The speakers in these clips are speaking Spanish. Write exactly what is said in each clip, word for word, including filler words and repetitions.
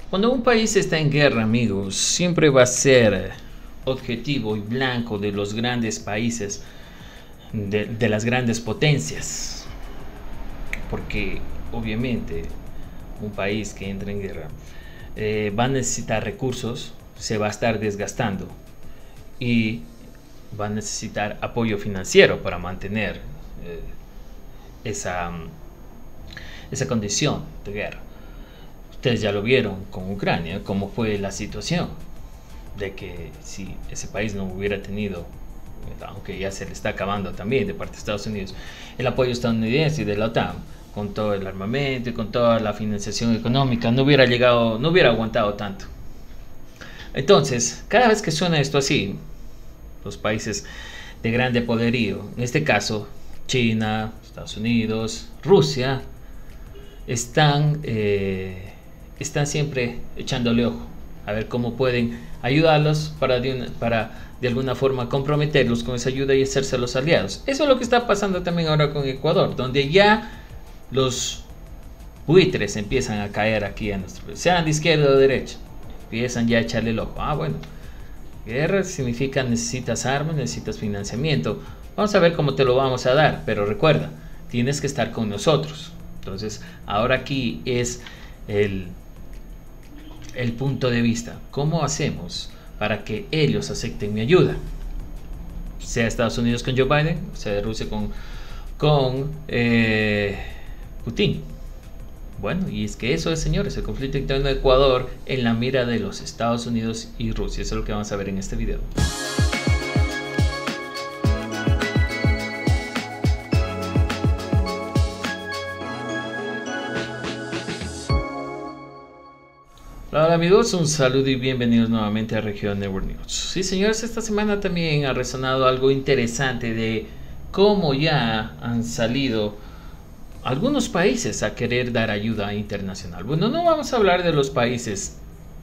Cuando un país está en guerra, amigos, siempre va a ser objetivo y blanco de los grandes países, de, de las grandes potencias. Porque obviamente un país que entra en guerra eh, va a necesitar recursos, se va a estar desgastando y va a necesitar apoyo financiero para mantener eh, esa, esa condición de guerra. Ustedes ya lo vieron con Ucrania, cómo fue la situación, de que si ese país no hubiera tenido, aunque ya se le está acabando también de parte de Estados Unidos, el apoyo estadounidense y de la OTAN, con todo el armamento y con toda la financiación económica, no hubiera llegado, no hubiera aguantado tanto. Entonces, cada vez que suena esto así, los países de grande poderío, en este caso China, Estados Unidos, Rusia, están, eh, están siempre echándole ojo a ver cómo pueden ayudarlos para de, una, para de alguna forma comprometerlos con esa ayuda y hacerse los aliados. Eso es lo que está pasando también ahora con Ecuador, donde ya los buitres empiezan a caer aquí a nuestro país, sean de izquierda o de derecha, empiezan ya a echarle el ojo. Ah, bueno, guerra significa necesitas armas, necesitas financiamiento, vamos a ver cómo te lo vamos a dar, pero recuerda, tienes que estar con nosotros. Entonces, ahora aquí es el, el punto de vista, ¿cómo hacemos para que ellos acepten mi ayuda? Sea Estados Unidos con Joe Biden, sea Rusia con, con eh, Putin. Bueno, y es que eso es, señores, el conflicto interno de Ecuador en la mira de los Estados Unidos y Rusia. Eso es lo que vamos a ver en este video. Hola amigos, un saludo y bienvenidos nuevamente a Región Network News. Sí, señores, esta semana también ha resonado algo interesante de cómo ya han salido algunos países a querer dar ayuda internacional. Bueno, no vamos a hablar de los países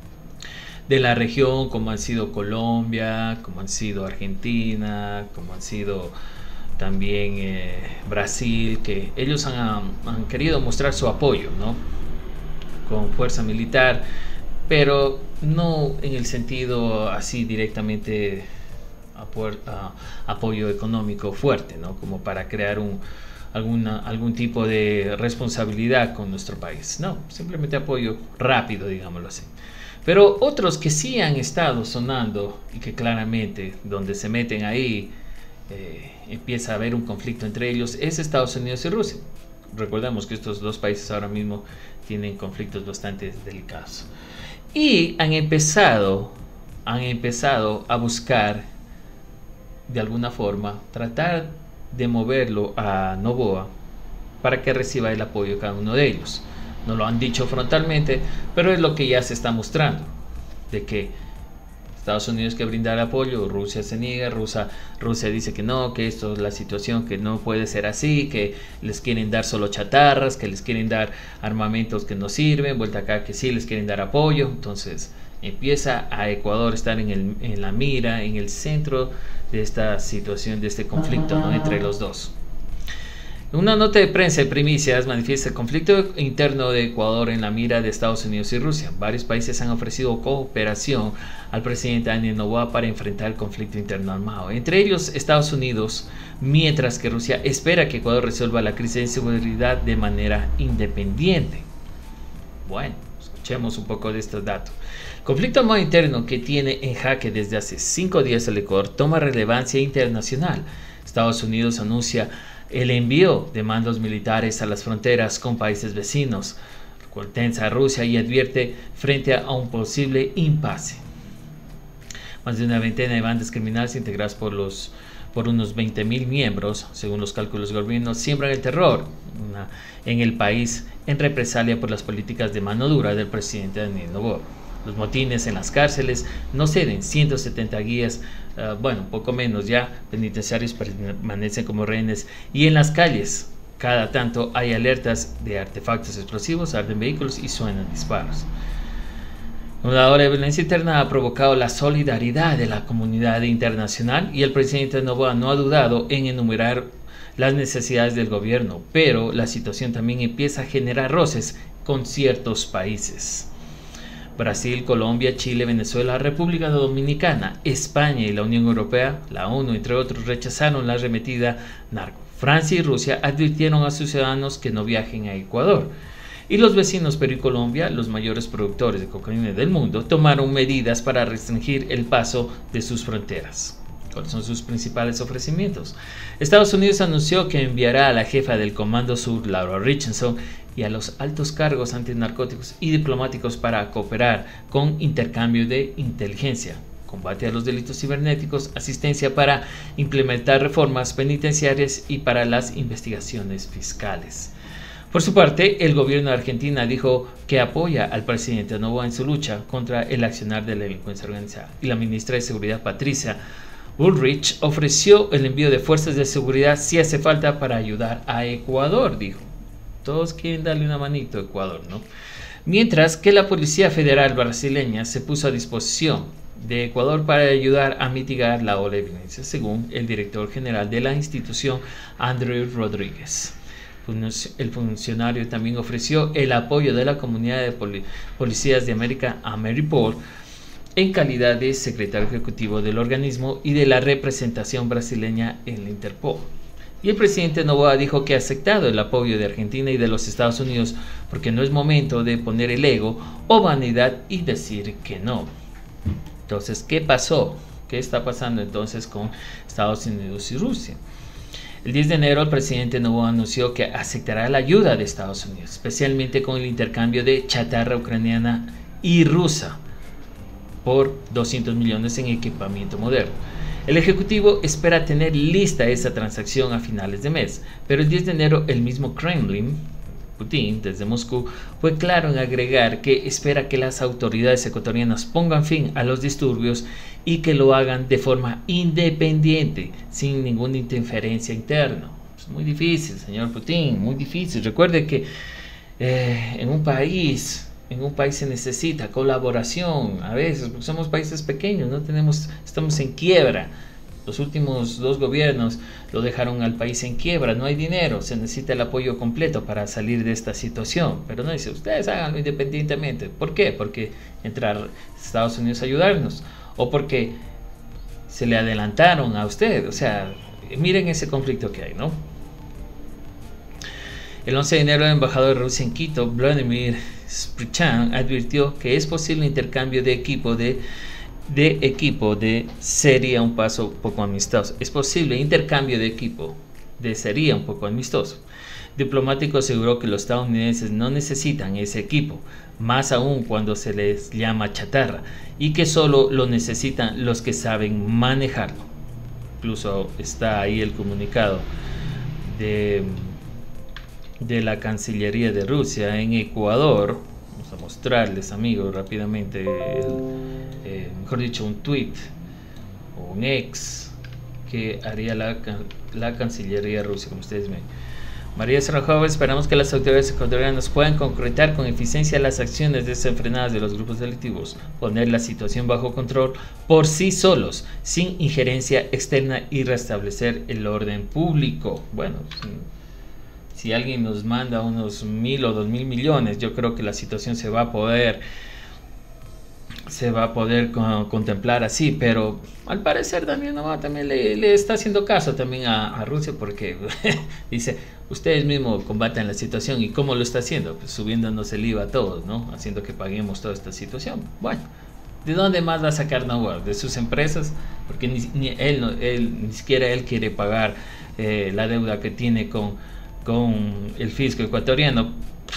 de la región como han sido Colombia, como han sido Argentina, como han sido también eh, Brasil, que ellos han, han querido mostrar su apoyo, ¿no?, con fuerza militar, pero no en el sentido así directamente apo a, apoyo económico fuerte, ¿no?, como para crear un Alguna, algún tipo de responsabilidad con nuestro país. No, simplemente apoyo rápido, digámoslo así. Pero otros que sí han estado sonando y que claramente donde se meten ahí eh, empieza a haber un conflicto entre ellos es Estados Unidos y Rusia. Recordemos que estos dos países ahora mismo tienen conflictos bastante delicados. Y han empezado, han empezado a buscar de alguna forma tratar de moverlo a Noboa para que reciba el apoyo de cada uno de ellos. No lo han dicho frontalmente, pero es lo que ya se está mostrando, de que Estados Unidos quiere brindar apoyo, Rusia se niega, Rusia, Rusia dice que no, que esto es la situación, que no puede ser así, que les quieren dar solo chatarras, que les quieren dar armamentos que no sirven, vuelta acá que sí les quieren dar apoyo. Entonces empieza a Ecuador estar en, el, en la mira, en el centro de esta situación, de este conflicto, ¿no?, entre los dos. Una nota de prensa de primicias manifiesta el conflicto interno de Ecuador en la mira de Estados Unidos y Rusia. Varios países han ofrecido cooperación al presidente Daniel Noboa para enfrentar el conflicto interno armado, entre ellos Estados Unidos, mientras que Rusia espera que Ecuador resuelva la crisis de seguridad de manera independiente. Bueno, escuchemos un poco de estos datos. El conflicto armado interno que tiene en jaque desde hace cinco días el Ecuador toma relevancia internacional. Estados Unidos anuncia el envío de mandos militares a las fronteras con países vecinos, con tensa a Rusia y advierte frente a un posible impasse. Más de una veintena de bandas criminales integradas por, los, por unos veinte mil miembros, según los cálculos del gobierno, siembran el terror una, en el país en represalia por las políticas de mano dura del presidente Daniel Noboa. Los motines en las cárceles no ceden, ciento setenta guías, uh, bueno, poco menos ya, penitenciarios permanecen como rehenes, y en las calles cada tanto hay alertas de artefactos explosivos, arden vehículos y suenan disparos. Una ola de violencia interna ha provocado la solidaridad de la comunidad internacional y el presidente Noboa no ha dudado en enumerar las necesidades del gobierno, pero la situación también empieza a generar roces con ciertos países. Brasil, Colombia, Chile, Venezuela, República Dominicana, España y la Unión Europea, la ONU, entre otros, rechazaron la arremetida narco. Francia y Rusia advirtieron a sus ciudadanos que no viajen a Ecuador. Y los vecinos Perú y Colombia, los mayores productores de cocaína del mundo, tomaron medidas para restringir el paso de sus fronteras. ¿Cuáles son sus principales ofrecimientos? Estados Unidos anunció que enviará a la jefa del Comando Sur, Laura Richardson, y a los altos cargos antinarcóticos y diplomáticos para cooperar con intercambio de inteligencia, combate a los delitos cibernéticos, asistencia para implementar reformas penitenciarias y para las investigaciones fiscales. Por su parte, el gobierno de Argentina dijo que apoya al presidente Noboa en su lucha contra el accionar de la delincuencia organizada. Y la ministra de Seguridad, Patricia Bullrich, ofreció el envío de fuerzas de seguridad si hace falta para ayudar a Ecuador, dijo. Todos quieren darle una manito a Ecuador, ¿no? Mientras que la Policía Federal brasileña se puso a disposición de Ecuador para ayudar a mitigar la ola de violencia, según el director general de la institución, Andrew Rodríguez. El funcionario también ofreció el apoyo de la comunidad de poli policías de América, AmeriPol, en calidad de secretario ejecutivo del organismo y de la representación brasileña en la Interpol. Y el presidente Noboa dijo que ha aceptado el apoyo de Argentina y de los Estados Unidos porque no es momento de poner el ego o vanidad y decir que no. Entonces, ¿qué pasó? ¿Qué está pasando entonces con Estados Unidos y Rusia? El diez de enero, el presidente Noboa anunció que aceptará la ayuda de Estados Unidos, especialmente con el intercambio de chatarra ucraniana y rusa por doscientos millones en equipamiento moderno. El ejecutivo espera tener lista esa transacción a finales de mes, pero el diez de enero el mismo Kremlin, Putin, desde Moscú, fue claro en agregar que espera que las autoridades ecuatorianas pongan fin a los disturbios y que lo hagan de forma independiente, sin ninguna interferencia interna. Es muy difícil, señor Putin, muy difícil. Recuerde que eh, en un país... En un país se necesita colaboración, a veces, porque somos países pequeños, no tenemos, estamos en quiebra. Los últimos dos gobiernos lo dejaron al país en quiebra, no hay dinero, se necesita el apoyo completo para salir de esta situación. Pero no dice, ustedes háganlo independientemente. ¿Por qué? Porque entrar Estados Unidos a ayudarnos, o porque se le adelantaron a usted. O sea, miren ese conflicto que hay, ¿no? El once de enero, el embajador de Rusia en Quito, Vladimir Sprichan, advirtió que es posible intercambio de equipo de, de equipo de sería un paso poco amistoso. Es posible intercambio de equipo de sería un poco amistoso. Diplomático aseguró que los estadounidenses no necesitan ese equipo, más aún cuando se les llama chatarra, y que solo lo necesitan los que saben manejarlo. Incluso está ahí el comunicado de... de la Cancillería de Rusia en Ecuador. Vamos a mostrarles, amigos, rápidamente el, eh, mejor dicho, un tweet o un ex que haría la, la Cancillería rusa, como ustedes ven. María Serrajova, esperamos que las autoridades ecuatorianas puedan concretar con eficiencia las acciones desenfrenadas de los grupos delictivos, poner la situación bajo control por sí solos, sin injerencia externa, y restablecer el orden público. Bueno, si alguien nos manda unos mil o dos mil millones, yo creo que la situación se va a poder se va a poder con, contemplar así, pero al parecer Daniel Noboa también le, le está haciendo caso también a, a Rusia, porque dice, ustedes mismos combaten la situación. ¿Y cómo lo está haciendo? Pues subiéndonos el I V A a todos, ¿no? Haciendo que paguemos toda esta situación. Bueno, ¿de dónde más va a sacar Noboa? ¿De sus empresas? Porque ni, ni, él, no, él, ni siquiera él quiere pagar eh, la deuda que tiene con con el fisco ecuatoriano.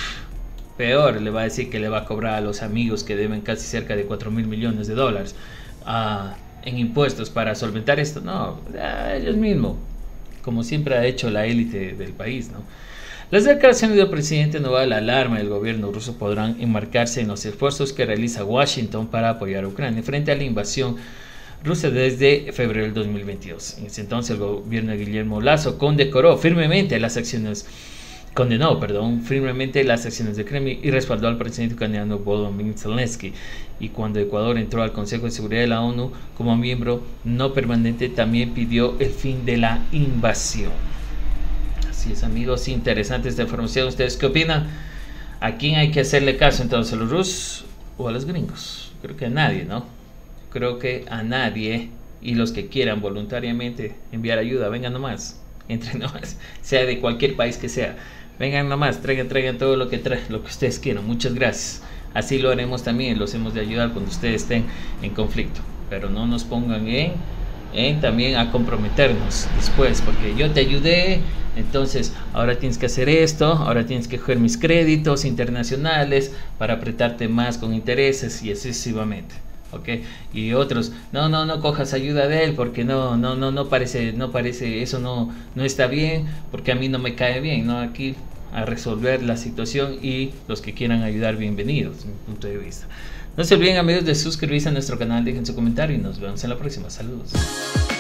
Peor, le va a decir que le va a cobrar a los amigos que deben casi cerca de cuatro mil millones de dólares uh, en impuestos para solventar esto. No, a ellos mismos, como siempre ha hecho la élite del país, ¿no? Las declaraciones del presidente Noboa, la alarma del gobierno ruso, podrán enmarcarse en los esfuerzos que realiza Washington para apoyar a Ucrania frente a la invasión Rusia desde febrero del dos mil veintidós. En ese entonces, el gobierno de Guillermo Lasso condecoró firmemente las acciones, condenó, perdón, firmemente las acciones de Kremlin y respaldó al presidente ucraniano Volodymyr Zelensky. Y cuando Ecuador entró al Consejo de Seguridad de la ONU como miembro no permanente, también pidió el fin de la invasión. Así es, amigos, interesante esta información. ¿Ustedes qué opinan? ¿A quién hay que hacerle caso entonces? ¿Los rusos o a los gringos. Creo que a nadie, ¿no? Creo que a nadie. Y los que quieran voluntariamente enviar ayuda, vengan nomás, entren nomás, sea de cualquier país que sea, vengan nomás, traigan, traigan todo lo que traen, lo que ustedes quieran. Muchas gracias. Así lo haremos también, los hemos de ayudar cuando ustedes estén en conflicto, pero no nos pongan en, en también a comprometernos después, porque yo te ayudé, entonces ahora tienes que hacer esto, ahora tienes que coger mis créditos internacionales para apretarte más con intereses y así sucesivamente. Okay. Y otros, no, no, no cojas ayuda de él porque no, no, no, no parece, no parece, eso no, no está bien, porque a mí no me cae bien, ¿no? Aquí a resolver la situación y los que quieran ayudar, bienvenidos, desde mi punto de vista. No se olviden, amigos, de suscribirse a nuestro canal, dejen su comentario y nos vemos en la próxima. Saludos.